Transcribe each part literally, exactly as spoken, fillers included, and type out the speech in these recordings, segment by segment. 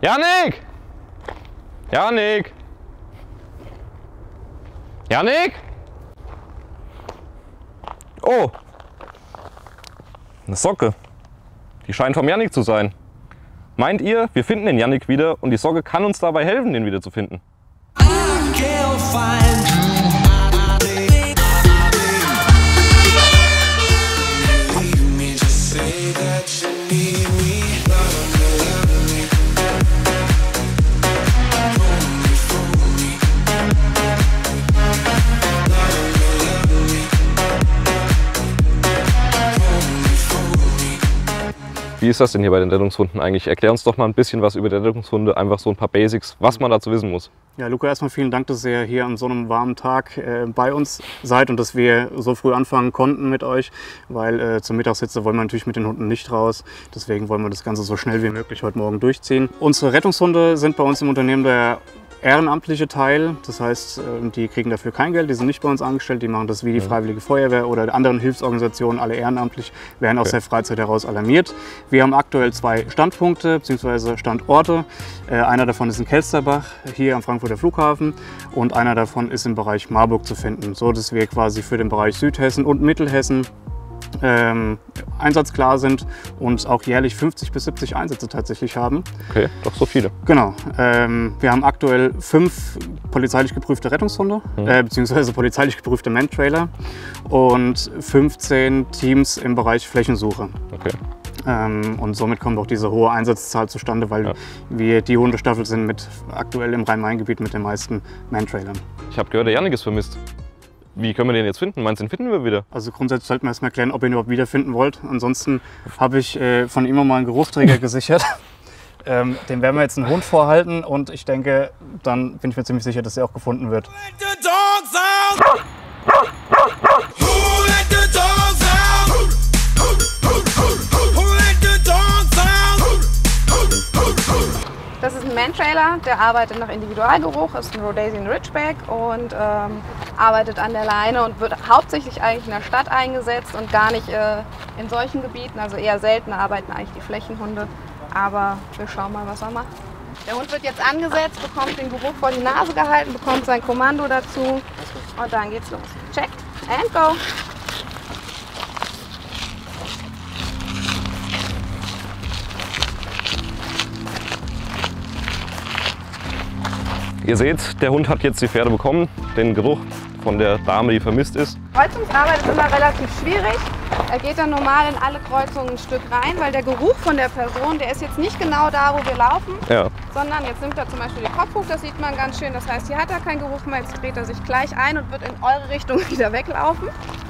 Janik! Janik! Janik! Oh! Eine Socke. Die scheint vom Janik zu sein. Meint ihr, wir finden den Janik wieder und die Socke kann uns dabei helfen, den wieder zu finden? Wie ist das denn hier bei den Rettungshunden eigentlich? Erklär uns doch mal ein bisschen was über die Rettungshunde, einfach so ein paar Basics, was man dazu wissen muss. Ja, Luca, erstmal vielen Dank, dass ihr hier an so einem warmen Tag äh, bei uns seid und dass wir so früh anfangen konnten mit euch, weil äh, zur Mittagshitze wollen wir natürlich mit den Hunden nicht raus. Deswegen wollen wir das Ganze so schnell wie möglich heute Morgen durchziehen. Unsere Rettungshunde sind bei uns im Unternehmen der ehrenamtliche Teil, das heißt, die kriegen dafür kein Geld, die sind nicht bei uns angestellt, die machen das wie die Freiwillige Feuerwehr oder anderen Hilfsorganisationen, alle ehrenamtlich, werden aus der Freizeit heraus alarmiert. Wir haben aktuell zwei Standpunkte bzw. Standorte. Einer davon ist in Kelsterbach, hier am Frankfurter Flughafen, und einer davon ist im Bereich Marburg zu finden, so dass wir quasi für den Bereich Südhessen und Mittelhessen Ähm, einsatzklar sind und auch jährlich fünfzig bis siebzig Einsätze tatsächlich haben. Okay, doch so viele. Genau. Ähm, wir haben aktuell fünf polizeilich geprüfte Rettungshunde, mhm. äh, beziehungsweise polizeilich geprüfte Man-Trailer und fünfzehn Teams im Bereich Flächensuche. Okay. Ähm, und somit kommt auch diese hohe Einsatzzahl zustande, weil ja. wir die Hundestaffel sind mit aktuell im Rhein-Main-Gebiet mit den meisten Man-Trailern. Ich habe gehört, der Janik ist vermisst. Wie können wir den jetzt finden? Meinst du, den finden wir wieder? Also grundsätzlich sollten wir erstmal klären, ob ihr ihn überhaupt wiederfinden wollt. Ansonsten habe ich äh, von ihm mal einen Geruchsträger gesichert. Ähm, dem werden wir jetzt einen Hund vorhalten und ich denke, dann bin ich mir ziemlich sicher, dass er auch gefunden wird. Das ist ein Man-Trailer, der arbeitet nach Individualgeruch, ist ein Rhodesian Ridgeback und ähm, arbeitet an der Leine und wird hauptsächlich eigentlich in der Stadt eingesetzt und gar nicht äh, in solchen Gebieten, also eher selten arbeiten eigentlich die Flächenhunde, aber wir schauen mal, was er macht. Der Hund wird jetzt angesetzt, bekommt den Geruch vor die Nase gehalten, bekommt sein Kommando dazu und dann geht's los. Check and go! Ihr seht, der Hund hat jetzt die Pferde bekommen, den Geruch von der Dame, die vermisst ist. Kreuzungsarbeit ist immer relativ schwierig. Er geht dann normal in alle Kreuzungen ein Stück rein, weil der Geruch von der Person, der ist jetzt nicht genau da, wo wir laufen, ja. sondern jetzt nimmt er zum Beispiel den Kopf hoch, das sieht man ganz schön. Das heißt, hier hat er keinen Geruch mehr, jetzt dreht er sich gleich ein und wird in eure Richtung wieder weglaufen.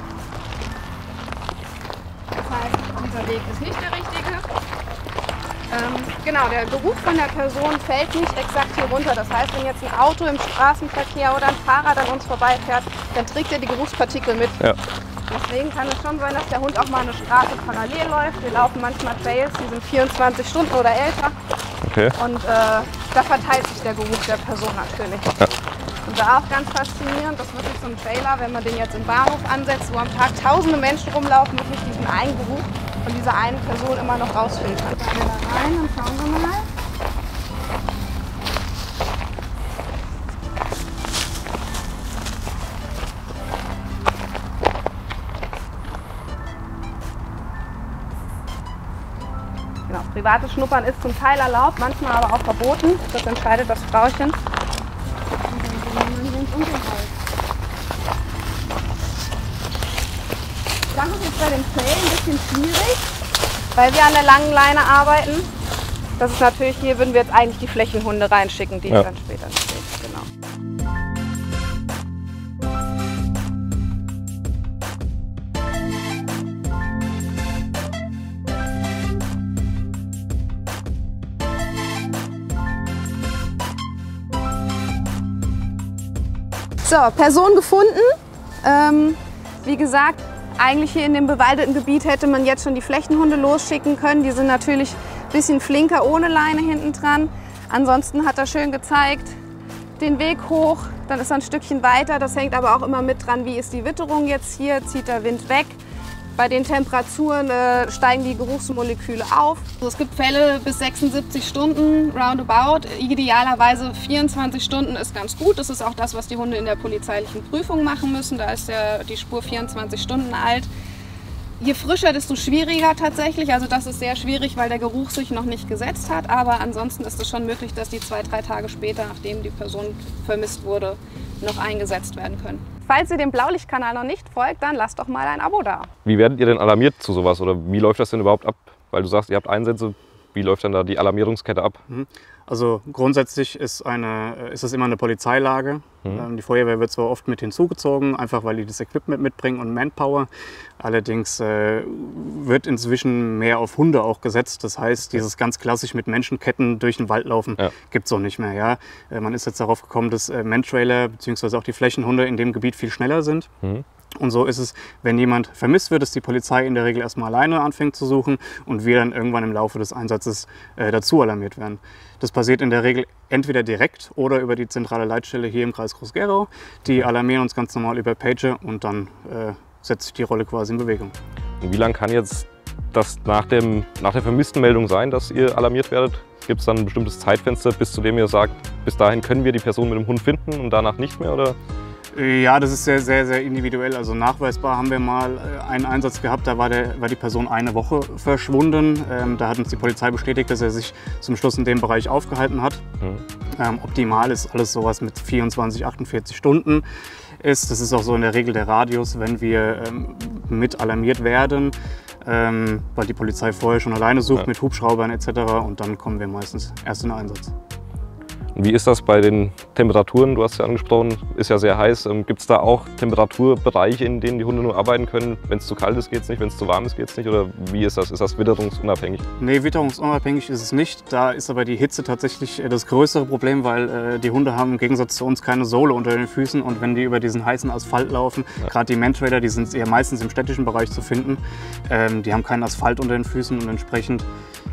Das heißt, dieser Weg ist nicht der richtige. Ähm, genau, der Geruch von der Person fällt nicht exakt hier runter. Das heißt, wenn jetzt ein Auto im Straßenverkehr oder ein Fahrrad an uns vorbeifährt, dann trägt er die Geruchspartikel mit. Ja. Deswegen kann es schon sein, dass der Hund auch mal eine Straße parallel läuft. Wir laufen manchmal Trails, die sind vierundzwanzig Stunden oder älter. Okay. Und äh, da verteilt sich der Geruch der Person natürlich. Ja. Und da auch ganz faszinierend, das ist wirklich so ein Trailer, wenn man den jetzt im Bahnhof ansetzt, wo am Tag tausende Menschen rumlaufen, wirklich diesen einen Geruch von dieser einen Person immer noch rausfiltern. Gehen wir da rein und schauen wir mal. Genau, privates Schnuppern ist zum Teil erlaubt, manchmal aber auch verboten. Das entscheidet das Frauchen. Das ist jetzt bei dem Trail ein bisschen schwierig, weil wir an der langen Leine arbeiten. Das ist natürlich, hier würden wir jetzt eigentlich die Flächenhunde reinschicken, die ja. dann später steht. Genau. So, Person gefunden. Ähm, wie gesagt, eigentlich hier in dem bewaldeten Gebiet hätte man jetzt schon die Flächenhunde losschicken können. Die sind natürlich ein bisschen flinker ohne Leine hinten dran. Ansonsten hat er schön gezeigt, den Weg hoch, dann ist er ein Stückchen weiter. Das hängt aber auch immer mit dran, wie ist die Witterung jetzt hier, zieht der Wind weg. Bei den Temperaturen äh, steigen die Geruchsmoleküle auf. Also es gibt Fälle bis sechsundsiebzig Stunden roundabout. Idealerweise vierundzwanzig Stunden ist ganz gut. Das ist auch das, was die Hunde in der polizeilichen Prüfung machen müssen. Da ist der, die Spur vierundzwanzig Stunden alt. Je frischer, desto schwieriger tatsächlich. Also das ist sehr schwierig, weil der Geruch sich noch nicht gesetzt hat. Aber ansonsten ist es schon möglich, dass die zwei, drei Tage später, nachdem die Person vermisst wurde, noch eingesetzt werden können. Falls ihr dem Blaulichtkanal noch nicht folgt, dann lasst doch mal ein Abo da. Wie werdet ihr denn alarmiert zu sowas oder wie läuft das denn überhaupt ab? Weil du sagst, ihr habt Einsätze, wie läuft dann da die Alarmierungskette ab? Also grundsätzlich ist, eine, ist es immer eine Polizeilage. Mhm. Die Feuerwehr wird zwar oft mit hinzugezogen, einfach weil die das Equipment mitbringen und Manpower. Allerdings äh, wird inzwischen mehr auf Hunde auch gesetzt. Das heißt, dieses ganz klassisch mit Menschenketten durch den Wald laufen, ja, gibt es auch nicht mehr. Ja? Äh, man ist jetzt darauf gekommen, dass äh, Mantrailer bzw. auch die Flächenhunde in dem Gebiet viel schneller sind. Mhm. Und so ist es, wenn jemand vermisst wird, dass die Polizei in der Regel erstmal alleine anfängt zu suchen und wir dann irgendwann im Laufe des Einsatzes äh, dazu alarmiert werden. Das passiert in der Regel entweder direkt oder über die zentrale Leitstelle hier im Kreis Groß-Gerau. Die alarmieren uns ganz normal über Pager und dann äh, setzt sich die Rolle quasi in Bewegung. Und wie lange kann jetzt das nach, dem, nach der Vermisstenmeldung sein, dass ihr alarmiert werdet? Gibt es dann ein bestimmtes Zeitfenster, bis zu dem ihr sagt, bis dahin können wir die Person mit dem Hund finden und danach nicht mehr? Oder? Ja, das ist sehr, sehr, sehr individuell. Also nachweisbar haben wir mal einen Einsatz gehabt, da war, der, war die Person eine Woche verschwunden. Ähm, da hat uns die Polizei bestätigt, dass er sich zum Schluss in dem Bereich aufgehalten hat. Mhm. Ähm, optimal ist alles sowas mit vierundzwanzig, achtundvierzig Stunden ist. Das ist auch so in der Regel der Radius, wenn wir ähm, mit alarmiert werden, ähm, weil die Polizei vorher schon alleine sucht, ja, mit Hubschraubern et cetera. Und dann kommen wir meistens erst in den Einsatz. Und wie ist das bei den Temperaturen? Du hast ja angesprochen, ist ja sehr heiß. Gibt es da auch Temperaturbereiche, in denen die Hunde nur arbeiten können? Wenn es zu kalt ist, geht es nicht, wenn es zu warm ist, geht es nicht? Oder wie ist das? Ist das witterungsunabhängig? Nee, witterungsunabhängig ist es nicht. Da ist aber die Hitze tatsächlich das größere Problem, weil äh, die Hunde haben im Gegensatz zu uns keine Sohle unter den Füßen. Und wenn die über diesen heißen Asphalt laufen, ja, gerade die Mantrailer, die sind eher meistens im städtischen Bereich zu finden, ähm, die haben keinen Asphalt unter den Füßen und entsprechend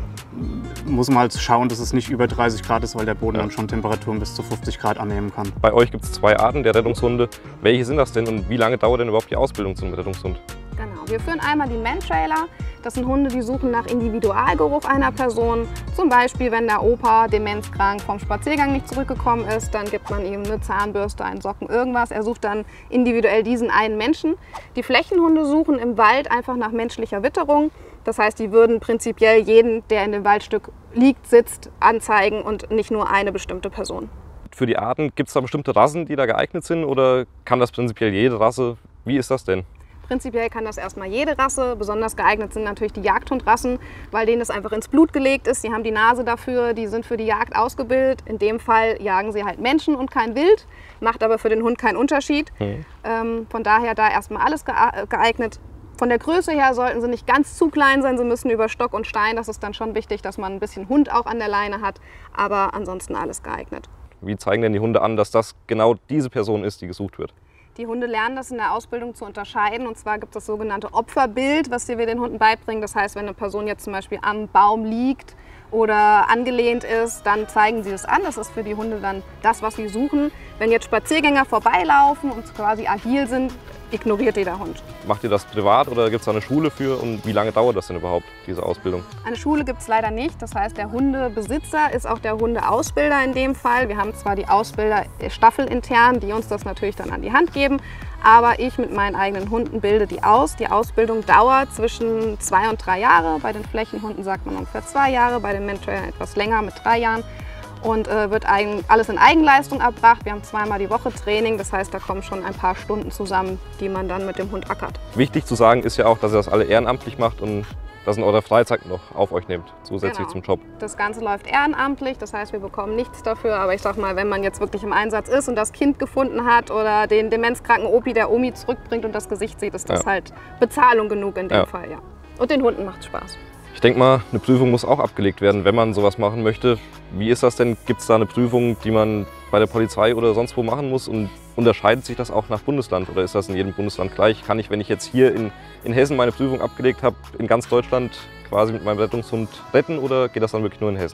muss man halt schauen, dass es nicht über dreißig Grad ist, weil der Boden, ja, dann schon Temperaturen bis zu fünfzig Grad annehmen kann. Bei euch gibt es zwei Arten der Rettungshunde. Welche sind das denn und wie lange dauert denn überhaupt die Ausbildung zum Rettungshund? Genau, wir führen einmal die Mantrailer. Das sind Hunde, die suchen nach Individualgeruch einer Person. Zum Beispiel, wenn der Opa demenzkrank vom Spaziergang nicht zurückgekommen ist, dann gibt man ihm eine Zahnbürste, einen Socken, irgendwas. Er sucht dann individuell diesen einen Menschen. Die Flächenhunde suchen im Wald einfach nach menschlicher Witterung. Das heißt, die würden prinzipiell jeden, der in dem Waldstück liegt, sitzt, anzeigen und nicht nur eine bestimmte Person. Für die Arten gibt es da bestimmte Rassen, die da geeignet sind oder kann das prinzipiell jede Rasse? Wie ist das denn? Prinzipiell kann das erstmal jede Rasse. Besonders geeignet sind natürlich die Jagdhundrassen, weil denen das einfach ins Blut gelegt ist. Die haben die Nase dafür, die sind für die Jagd ausgebildet. In dem Fall jagen sie halt Menschen und kein Wild, macht aber für den Hund keinen Unterschied. Mhm. Ähm, von daher da erstmal alles geeignet. Von der Größe her sollten sie nicht ganz zu klein sein, sie müssen über Stock und Stein. Das ist dann schon wichtig, dass man ein bisschen Hund auch an der Leine hat, aber ansonsten alles geeignet. Wie zeigen denn die Hunde an, dass das genau diese Person ist, die gesucht wird? Die Hunde lernen das in der Ausbildung zu unterscheiden. Und zwar gibt es das sogenannte Opferbild, was wir den Hunden beibringen. Das heißt, wenn eine Person jetzt zum Beispiel am Baum liegt oder angelehnt ist, dann zeigen sie das an. Das ist für die Hunde dann das, was sie suchen. Wenn jetzt Spaziergänger vorbeilaufen und quasi agil sind, ignoriert die der Hund. Macht ihr das privat oder gibt es da eine Schule für und wie lange dauert das denn überhaupt, diese Ausbildung? Eine Schule gibt es leider nicht. Das heißt, der Hundebesitzer ist auch der Hundeausbilder in dem Fall. Wir haben zwar die Ausbilder staffelintern, die uns das natürlich dann an die Hand geben, aber ich mit meinen eigenen Hunden bilde die aus. Die Ausbildung dauert zwischen zwei und drei Jahre. Bei den Flächenhunden sagt man ungefähr zwei Jahre, bei den Mantrailern etwas länger mit drei Jahren. Und äh, wird eigen, alles in Eigenleistung erbracht. Wir haben zweimal die Woche Training, das heißt, da kommen schon ein paar Stunden zusammen, die man dann mit dem Hund ackert. Wichtig zu sagen ist ja auch, dass ihr das alle ehrenamtlich macht und das in eurer Freizeit noch auf euch nehmt, zusätzlich genau. zum Job. Das Ganze läuft ehrenamtlich, das heißt, wir bekommen nichts dafür. Aber ich sag mal, wenn man jetzt wirklich im Einsatz ist und das Kind gefunden hat oder den demenzkranken Opi der Omi zurückbringt und das Gesicht sieht, ist das ja. halt Bezahlung genug in dem ja. Fall. Ja. Und den Hunden macht Spaß. Ich denke mal, eine Prüfung muss auch abgelegt werden, wenn man sowas machen möchte. Wie ist das denn? Gibt es da eine Prüfung, die man bei der Polizei oder sonst wo machen muss? Und unterscheidet sich das auch nach Bundesland oder ist das in jedem Bundesland gleich? Kann ich, wenn ich jetzt hier in, in Hessen meine Prüfung abgelegt habe, in ganz Deutschland quasi mit meinem Rettungshund retten oder geht das dann wirklich nur in Hessen?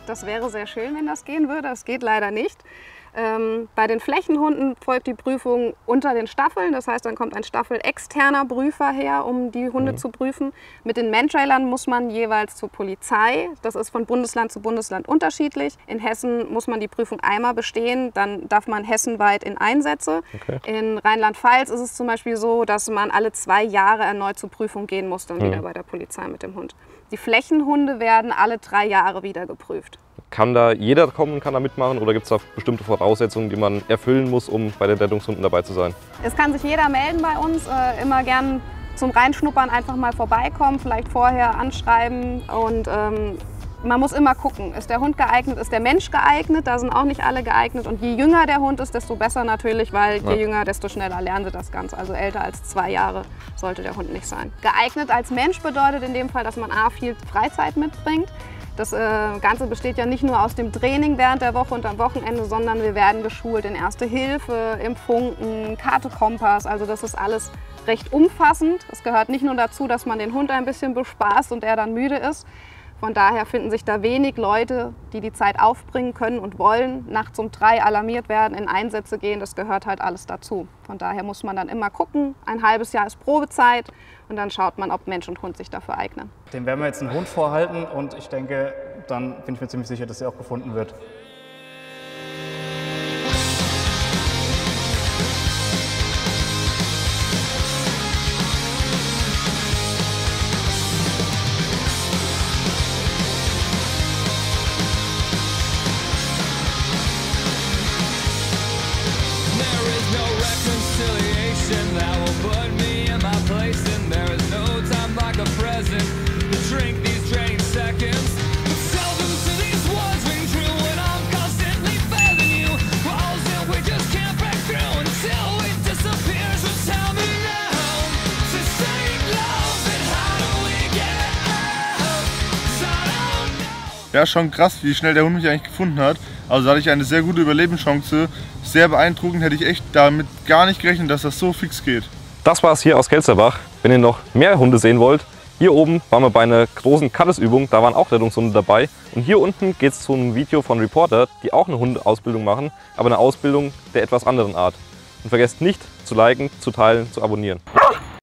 Das wäre sehr schön, wenn das gehen würde. Das geht leider nicht. Ähm, bei den Flächenhunden folgt die Prüfung unter den Staffeln. Das heißt, dann kommt ein staffelexterner Prüfer her, um die Hunde mhm. zu prüfen. Mit den Mantrailern muss man jeweils zur Polizei. Das ist von Bundesland zu Bundesland unterschiedlich. In Hessen muss man die Prüfung einmal bestehen, dann darf man hessenweit in Einsätze. Okay. In Rheinland-Pfalz ist es zum Beispiel so, dass man alle zwei Jahre erneut zur Prüfung gehen muss, dann mhm. wieder bei der Polizei mit dem Hund. Die Flächenhunde werden alle drei Jahre wieder geprüft. Kann da jeder kommen und kann da mitmachen oder gibt es da bestimmte Voraussetzungen, die man erfüllen muss, um bei den Rettungshunden dabei zu sein? Es kann sich jeder melden bei uns, äh, immer gern zum Reinschnuppern einfach mal vorbeikommen, vielleicht vorher anschreiben und ähm, man muss immer gucken, ist der Hund geeignet, ist der Mensch geeignet, da sind auch nicht alle geeignet und je jünger der Hund ist, desto besser natürlich, weil je ja. jünger, desto schneller lernen sie das Ganze, also älter als zwei Jahre sollte der Hund nicht sein. Geeignet als Mensch bedeutet in dem Fall, dass man a viel Freizeit mitbringt. Das äh, Ganze besteht ja nicht nur aus dem Training während der Woche und am Wochenende, sondern wir werden geschult in Erste Hilfe, im Funken, Karte Kompass. Also das ist alles recht umfassend. Es gehört nicht nur dazu, dass man den Hund ein bisschen bespaßt und er dann müde ist. Von daher finden sich da wenig Leute, die die Zeit aufbringen können und wollen, nachts um drei alarmiert werden, in Einsätze gehen. Das gehört halt alles dazu. Von daher muss man dann immer gucken. Ein halbes Jahr ist Probezeit und dann schaut man, ob Mensch und Hund sich dafür eignen. Dem werden wir jetzt einen Hund vorhalten und ich denke, dann bin ich mir ziemlich sicher, dass er auch gefunden wird. Ja, schon krass, wie schnell der Hund mich eigentlich gefunden hat. Also da hatte ich eine sehr gute Überlebenschance. Sehr beeindruckend, hätte ich echt damit gar nicht gerechnet, dass das so fix geht. Das war es hier aus Kelsterbach. Wenn ihr noch mehr Hunde sehen wollt, hier oben waren wir bei einer großen Kattesübung, da waren auch Rettungshunde dabei. Und hier unten geht es zu einem Video von Reporter, die auch eine Hundeausbildung machen, aber eine Ausbildung der etwas anderen Art. Und vergesst nicht zu liken, zu teilen, zu abonnieren.